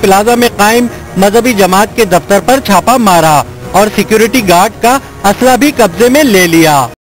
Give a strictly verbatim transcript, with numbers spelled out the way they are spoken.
Plaza में कायम मजहबी जमात के दफ्तर पर छापा मारा और सिक्योरिटी गार्ड का असला भी कब्जे में ले लिया।